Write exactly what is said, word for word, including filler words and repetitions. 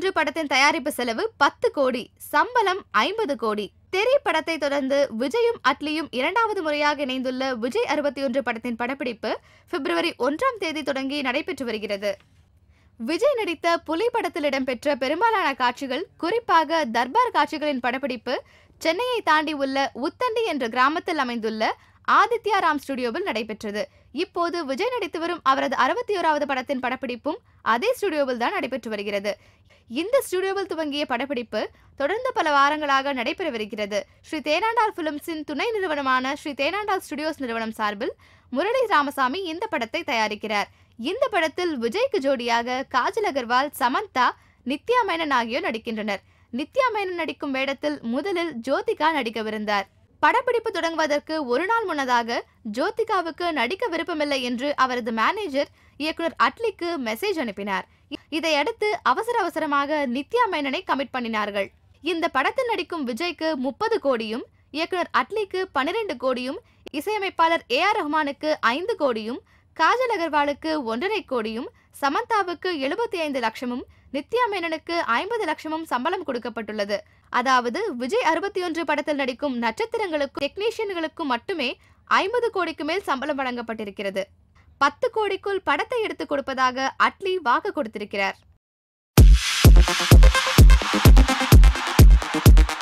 ஒன்று படத்தின் தயாரிப்பு செலவு பத்து கோடி, சம்பளம் ஐம்பது கோடி. தெரி படத்தை தொடர்ந்து விஜயும் அட்லியும் இரண்டாவது முறையாக இணைந்துள்ள விஜய் அறுபத்தி ஒன்று படத்தின் படப்பிடிப்பு பிப்ரவரி ஒன்றாம் தேதி தொடங்கி நடைபெற்று வருகிறது. விஜய் நடித்த புலி படத்தில் இடம்பெற்ற பெரும்பாலான காட்சிகள், குறிப்பாக தர்பார் காட்சிகளின் படப்பிடிப்பு சென்னையை தாண்டி உள்ள உத்தண்டி என்ற கிராமத்தில் அமைந்துள்ள ஆதித்யா ராம் ஸ்டுடியோவில் நடைபெற்றது. இப்போது விஜய் நடித்து வரும் அவரது அறுபத்தி ஓராவது படத்தின் படப்பிடிப்பும் அதே ஸ்டுடியோவில் தான் நடைபெற்று வருகிறது. இந்த ஸ்டுடியோவில் துவங்கிய படப்பிடிப்பு தொடர்ந்து பல வாரங்களாக நடைபெறவிருக்கிறது. ஸ்ரீ தேனாண்டால் பிலிம்ஸின் துணை நிறுவனமான ஸ்ரீ தேனாண்டால் ஸ்டுடியோஸ் நிறுவனம் சார்பில் முரளி ராமசாமி இந்த படத்தை தயாரிக்கிறார். இந்த படத்தில் விஜய்க்கு ஜோடியாக காஜல் அகர்வால், சமந்தா, நித்யா மேனன் ஆகியோர் நடிக்கின்றனர். நித்யா மேனன் நடிக்கும் வேடத்தில் முதலில் ஜோதிகா நடிக்கவிருந்தார். படப்பிடிப்பு தொடங்குவதற்கு ஒரு நாள் முன்னதாக ஜோதிகாவுக்கு நடிக்க விருப்பமில்லை என்று அவரது மேனேஜர் இயக்குனர் அட்லிக்கு மெசேஜ் அனுப்பினார். இதையடுத்து அவசர அவசரமாக நித்யா மேனனை கமிட் பண்ணினார்கள். இந்த படத்தில் நடிக்கும் விஜய்க்கு முப்பது கோடியும், இயக்குனர் அட்லிக்கு பன்னிரண்டு கோடியும், இசையமைப்பாளர் ஏ ஆர் ரஹ்மானுக்கு ஐந்து கோடியும், காஜல் அகர்வாலுக்கு ஒன்றரை கோடியும், சமந்தாவுக்கு எழுபத்தி ஐந்து லட்சமும், நித்யா மேனனுக்கு ஐம்பது லட்சமும் சம்பளம் கொடுக்கப்பட்டுள்ளது. அதாவது விஜய் அறுபத்தி ஒன்று படத்தில் நடிக்கும் நட்சத்திரங்களுக்கும் டெக்னீஷியன்களுக்கும் மட்டுமே ஐம்பது கோடிக்கு மேல் சம்பளம் வழங்கப்பட்டிருக்கிறது. பத்து கோடிக்குள் படத்தை எடுத்துக் கொடுப்பதாக அட்லி வாக்கு கொடுத்திருக்கிறார்.